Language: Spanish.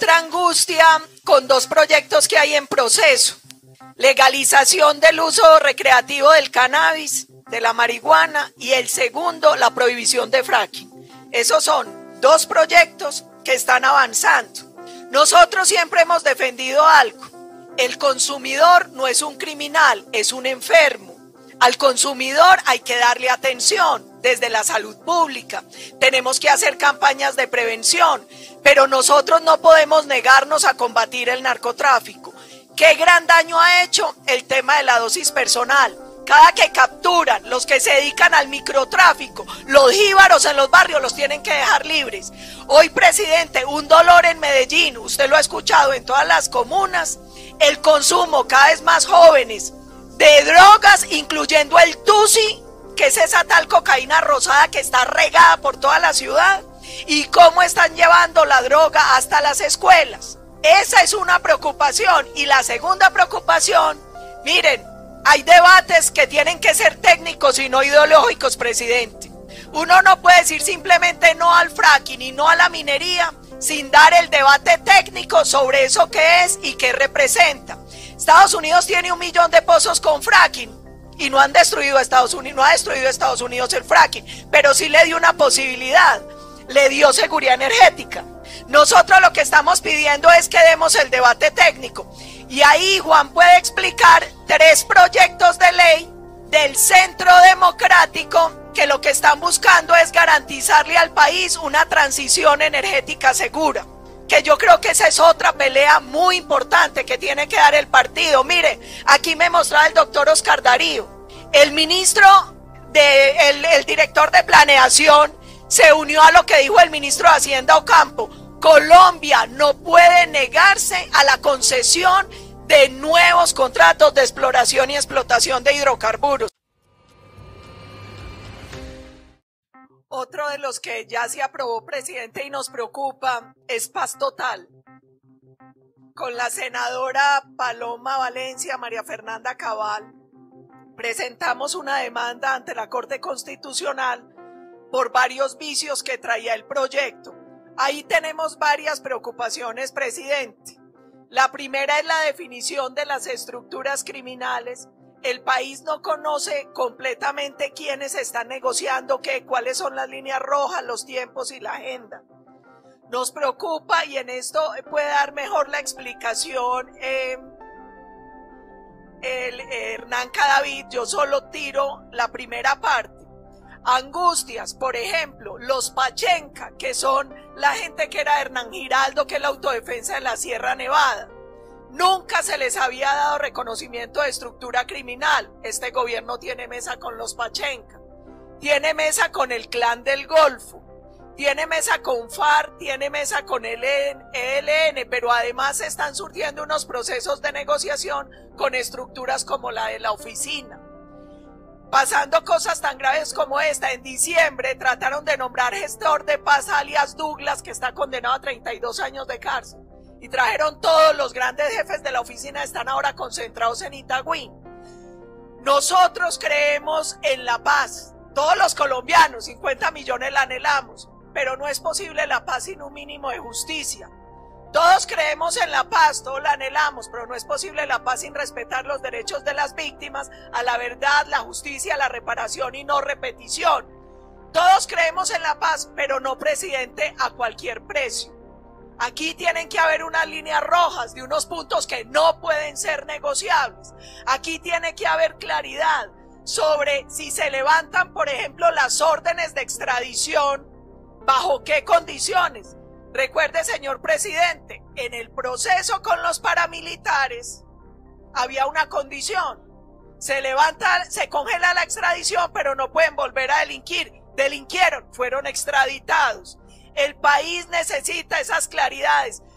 otra angustia con dos proyectos que hay en proceso. Legalización del uso recreativo del cannabis, de la marihuana, y el segundo, la prohibición de fracking. Esos son dos proyectos que están avanzando. Nosotros siempre hemos defendido algo. El consumidor no es un criminal, es un enfermo. Al consumidor hay que darle atención desde la salud pública. Tenemos que hacer campañas de prevención, pero nosotros no podemos negarnos a combatir el narcotráfico. ¿Qué gran daño ha hecho el tema de la dosis personal? Cada que capturan los que se dedican al microtráfico, los jíbaros en los barrios los tienen que dejar libres. Hoy, presidente, un dolor en Medellín, usted lo ha escuchado en todas las comunas, el consumo cada vez más jóvenes de drogas, incluyendo el tusi, que es esa tal cocaína rosada que está regada por toda la ciudad, y cómo están llevando la droga hasta las escuelas. Esa es una preocupación. Y la segunda preocupación, miren, hay debates que tienen que ser técnicos y no ideológicos, presidente. Uno no puede decir simplemente no al fracking y no a la minería sin dar el debate técnico sobre eso que es y qué representa. Estados Unidos tiene 1 millón de pozos con fracking y no han destruido a Estados Unidos, no ha destruido a Estados Unidos el fracking, pero sí le dio una posibilidad, le dio seguridad energética. Nosotros lo que estamos pidiendo es que demos el debate técnico. Y ahí Juan puede explicar 3 proyectos de ley del Centro Democrático que lo que están buscando es garantizarle al país una transición energética segura. Que yo creo que esa es otra pelea muy importante que tiene que dar el partido. Mire, aquí me mostraba el doctor Oscar Darío. El ministro, el director de planeación, se unió a lo que dijo el ministro de Hacienda Ocampo. Colombia no puede negarse a la concesión de nuevos contratos de exploración y explotación de hidrocarburos. Otro de los que ya se aprobó, presidente, y nos preocupa es Paz Total. Con la senadora Paloma Valencia, María Fernanda Cabal, presentamos una demanda ante la Corte Constitucional por varios vicios que traía el proyecto. Ahí tenemos varias preocupaciones, presidente. La primera es la definición de las estructuras criminales. El país no conoce completamente quiénes están negociando qué, cuáles son las líneas rojas, los tiempos y la agenda. Nos preocupa, y en esto puede dar mejor la explicación Hernán Cadavid. Yo solo tiro la primera parte. Angustias, por ejemplo, los Pachenca, que son la gente que era Hernán Giraldo, que es la autodefensa de la Sierra Nevada. Nunca se les había dado reconocimiento de estructura criminal. Este gobierno tiene mesa con los Pachenca, tiene mesa con el Clan del Golfo, tiene mesa con FARC, tiene mesa con el ELN, pero además están surgiendo unos procesos de negociación con estructuras como la de la oficina. Pasando cosas tan graves como esta, en diciembre trataron de nombrar gestor de paz alias Douglas, que está condenado a 32 años de cárcel. Y trajeron todos los grandes jefes de la oficina, están ahora concentrados en Itagüí. Nosotros creemos en la paz, todos los colombianos, 50 millones la anhelamos, pero no es posible la paz sin un mínimo de justicia. Todos creemos en la paz, todos la anhelamos, pero no es posible la paz sin respetar los derechos de las víctimas, a la verdad, la justicia, la reparación y no repetición. Todos creemos en la paz, pero no, presidente, a cualquier precio. Aquí tienen que haber unas líneas rojas de unos puntos que no pueden ser negociables. Aquí tiene que haber claridad sobre si se levantan, por ejemplo, las órdenes de extradición, bajo qué condiciones. Recuerde, señor presidente, en el proceso con los paramilitares había una condición. Se levanta, se congela la extradición, pero no pueden volver a delinquir. Delinquieron, fueron extraditados. El país necesita esas claridades.